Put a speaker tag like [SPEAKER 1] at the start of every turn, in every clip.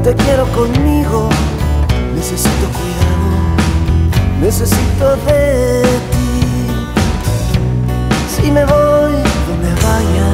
[SPEAKER 1] te quiero conmigo, necesito cuidado, necesito de ti. Si me voy donde vaya,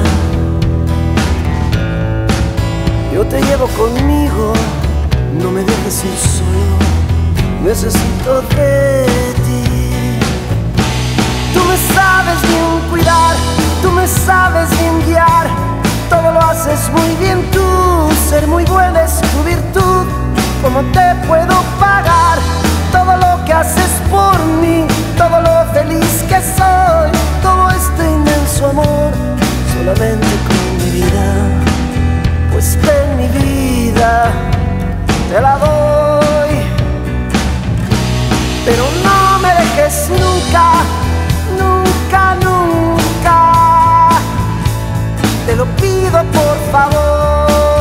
[SPEAKER 1] yo te llevo conmigo, no me dejes ir solo, necesito de ti. Tú me sabes bien cuidar, tú me sabes bien guiar, todo lo haces muy bien tú, ser muy buena es tu virtud. ¿Cómo te puedo pagar todo lo que haces por mí, todo lo feliz que soy, todo este inmenso amor, solamente con mi vida? Pues ven mi vida, te la doy, pero no me dejes nunca, nunca, nunca, te lo pido por favor.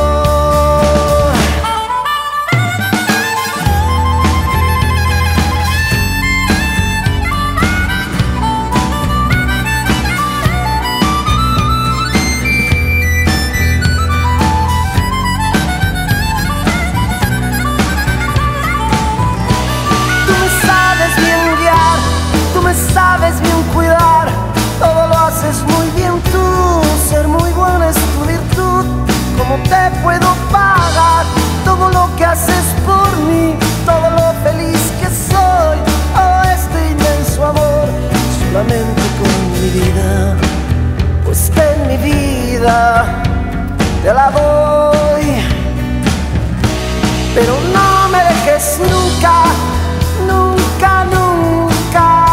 [SPEAKER 1] Sabes bien cuidar, todo lo haces muy bien tú, ser muy buena es tu virtud. ¿Cómo te puedo pagar todo lo que haces por mí, todo lo feliz que soy, oh este inmenso amor, solamente con mi vida? Pues ven mi vida, te la doy, pero no me dejes nunca, nunca, nunca,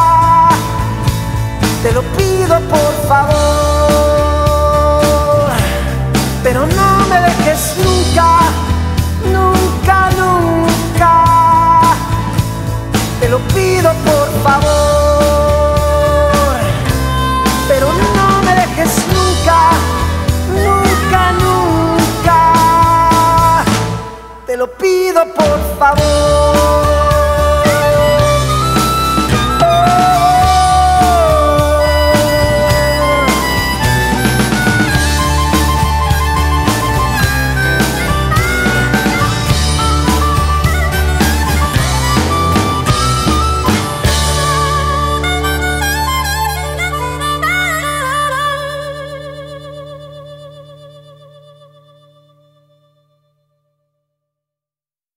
[SPEAKER 1] te lo pido por favor, pero no me dejes nunca, nunca, nunca, te lo pido por favor, pero no me dejes nunca, nunca, nunca, te lo pido por favor.